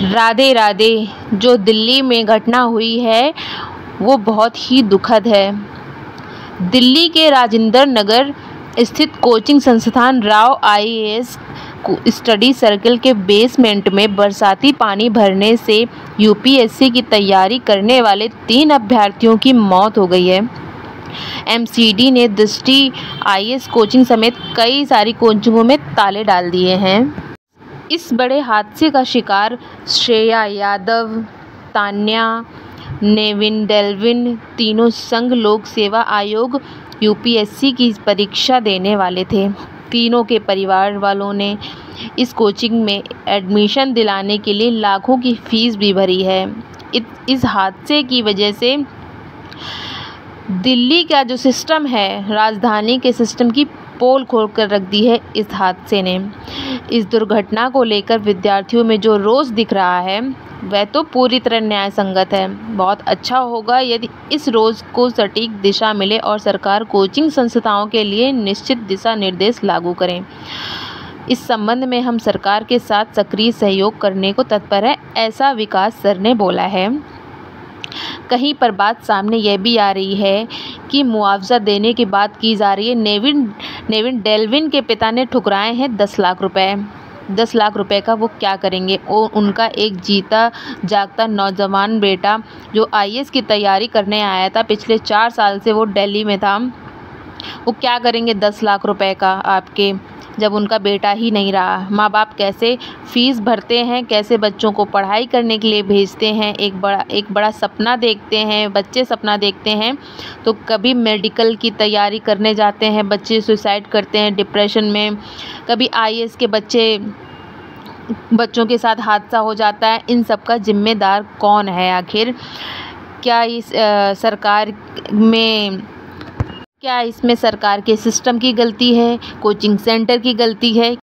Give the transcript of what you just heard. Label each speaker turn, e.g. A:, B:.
A: राधे राधे। जो दिल्ली में घटना हुई है वो बहुत ही दुखद है। दिल्ली के राजेंद्र नगर स्थित कोचिंग संस्थान राव आईएएस स्टडी सर्कल के बेसमेंट में बरसाती पानी भरने से यूपीएससी की तैयारी करने वाले 3 अभ्यर्थियों की मौत हो गई है। एमसीडी ने दृष्टि आईएएस कोचिंग समेत कई सारी कोचिंगों में ताले डाल दिए हैं। इस बड़े हादसे का शिकार श्रेया यादव, तान्या, नेविन डेल्विन तीनों संघ लोक सेवा आयोग यूपीएससी की परीक्षा देने वाले थे। तीनों के परिवार वालों ने इस कोचिंग में एडमिशन दिलाने के लिए लाखों की फीस भी भरी है। इस हादसे की वजह से दिल्ली का जो सिस्टम है, राजधानी के सिस्टम की पोल खोल कर रख दी है इस हादसे ने। इस दुर्घटना को लेकर विद्यार्थियों में जो रोष दिख रहा है वह तो पूरी तरह न्याय संगत है। बहुत अच्छा होगा यदि इस रोष को सटीक दिशा मिले और सरकार कोचिंग संस्थाओं के लिए निश्चित दिशा निर्देश लागू करें। इस संबंध में हम सरकार के साथ सक्रिय सहयोग करने को तत्पर है, ऐसा विकास सर ने बोला है। कहीं पर बात सामने यह भी आ रही है कि मुआवजा देने की बात की जा रही है। नेविन डेल्विन के पिता ने ठुकराए हैं 10 लाख रुपए। 10 लाख रुपए का वो क्या करेंगे? और उनका एक जीता जागता नौजवान बेटा जो आईएएस की तैयारी करने आया था, पिछले 4 साल से वो दिल्ली में था, वो क्या करेंगे 10 लाख रुपए का आपके, जब उनका बेटा ही नहीं रहा। माँ बाप कैसे फीस भरते हैं, कैसे बच्चों को पढ़ाई करने के लिए भेजते हैं, एक बड़ा सपना देखते हैं, बच्चे सपना देखते हैं तो कभी मेडिकल की तैयारी करने जाते हैं, बच्चे सुसाइड करते हैं डिप्रेशन में, कभी आईएएस के बच्चों के साथ हादसा हो जाता है। इन सब का जिम्मेदार कौन है आखिर? क्या इसमें सरकार के सिस्टम की गलती है, कोचिंग सेंटर की गलती है?